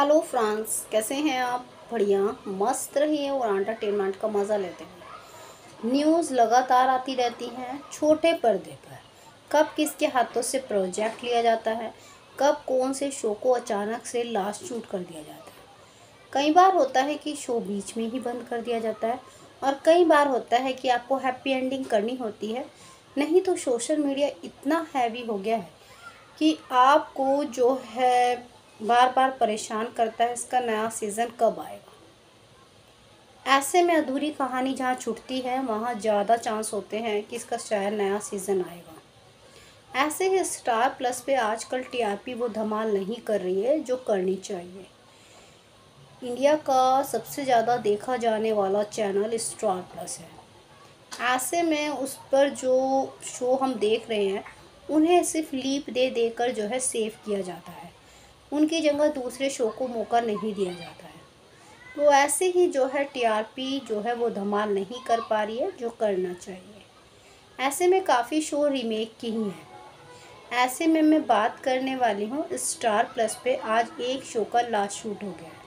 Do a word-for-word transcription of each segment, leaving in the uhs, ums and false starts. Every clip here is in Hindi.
हेलो फ्रांस, कैसे हैं आप? बढ़िया, मस्त रहिए और एंटरटेनमेंट का मज़ा लेते हैं। न्यूज़ लगातार आती रहती हैं छोटे पर्दे पर। कब किसके हाथों से प्रोजेक्ट लिया जाता है, कब कौन से शो को अचानक से लास्ट शूट कर दिया जाता है। कई बार होता है कि शो बीच में ही बंद कर दिया जाता है और कई बार होता है कि आपको हैप्पी एंडिंग करनी होती है। नहीं तो सोशल मीडिया इतना हैवी हो गया है कि आपको जो है बार बार परेशान करता है, इसका नया सीज़न कब आएगा। ऐसे में अधूरी कहानी जहाँ छूटती है वहाँ ज़्यादा चांस होते हैं कि इसका शायद नया सीज़न आएगा। ऐसे ही स्टार प्लस पे आजकल टीआरपी वो धमाल नहीं कर रही है जो करनी चाहिए। इंडिया का सबसे ज़्यादा देखा जाने वाला चैनल स्टार प्लस है। ऐसे में उस पर जो शो हम देख रहे हैं उन्हें सिर्फ लीप दे देकर जो है सेव किया जाता है। उनकी जगह दूसरे शो को मौका नहीं दिया जाता है। तो ऐसे ही जो है टीआरपी जो है वो धमाल नहीं कर पा रही है जो करना चाहिए। ऐसे में काफ़ी शो रीमेक की ही हैं। ऐसे में मैं बात करने वाली हूँ स्टार प्लस पे आज एक शो का लास्ट शूट हो गया है।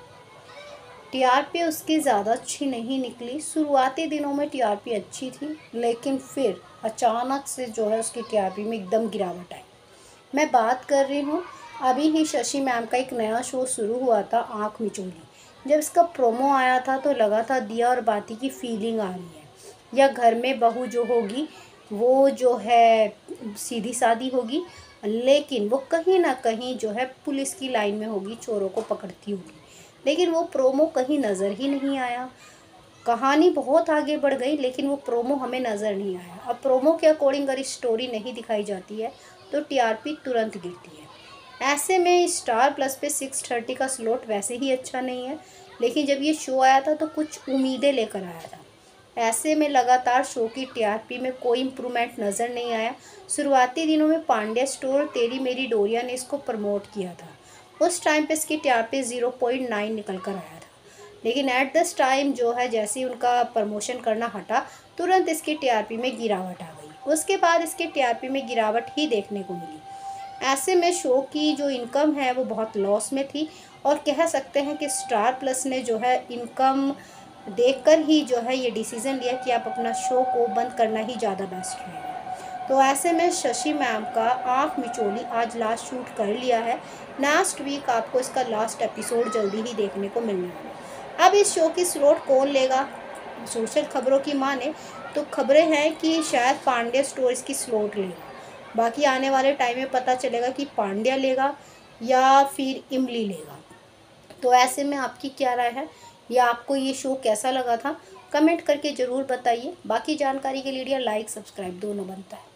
टीआरपी उसकी ज़्यादा अच्छी नहीं निकली। शुरुआती दिनों में टीआरपी अच्छी थी, लेकिन फिर अचानक से जो है उसकी टीआरपी में एकदम गिरावट आई। मैं बात कर रही हूँ अभी ही शशि मैम का एक नया शो शुरू हुआ था, आँख मिचोली। जब इसका प्रोमो आया था तो लगा था दिया और बाती की फीलिंग आ रही है, या घर में बहू जो होगी वो जो है सीधी सादी होगी, लेकिन वो कहीं ना कहीं जो है पुलिस की लाइन में होगी, चोरों को पकड़ती होगी। लेकिन वो प्रोमो कहीं नज़र ही नहीं आया। कहानी बहुत आगे बढ़ गई लेकिन वो प्रोमो हमें नज़र नहीं आया। अब प्रोमो के अकॉर्डिंग अगर स्टोरी नहीं दिखाई जाती है तो टीआरपी तुरंत गिरती है। ऐसे में स्टार प्लस पे सिक्स थर्टी का स्लॉट वैसे ही अच्छा नहीं है, लेकिन जब ये शो आया था तो कुछ उम्मीदें लेकर आया था। ऐसे में लगातार शो की टीआरपी में कोई इम्प्रूवमेंट नज़र नहीं आया। शुरुआती दिनों में पांड्या स्टोर तेरी मेरी डोरिया ने इसको प्रमोट किया था। उस टाइम पे इसकी टीआरपी ज़ीरो पॉइंट नाइन निकल कर आया था, लेकिन एट दिस टाइम जो है जैसे ही उनका प्रमोशन करना हटा तुरंत इसकी टीआरपी में गिरावट आ गई। उसके बाद इसकी टीआरपी में गिरावट ही देखने को मिली। ऐसे में शो की जो इनकम है वो बहुत लॉस में थी और कह सकते हैं कि स्टार प्लस ने जो है इनकम देखकर ही जो है ये डिसीज़न लिया कि आप अपना शो को बंद करना ही ज़्यादा बेस्ट रहेगा। तो ऐसे में शशि मैम का आँख मिचोली आज लास्ट शूट कर लिया है। नेक्स्ट वीक आपको इसका लास्ट एपिसोड जल्दी ही देखने को मिलने वाला है। अब इस शो की स्लॉट कौन लेगा? सोशल खबरों की माने तो खबरें हैं कि शायद पांड्या स्टोर इसकी स्लॉट लेगा। बाकी आने वाले टाइम में पता चलेगा कि पांड्या लेगा या फिर इमली लेगा। तो ऐसे में आपकी क्या राय है या आपको ये शो कैसा लगा था? कमेंट करके ज़रूर बताइए। बाकी जानकारी के लिए लाइक सब्सक्राइब दोनों बनता है।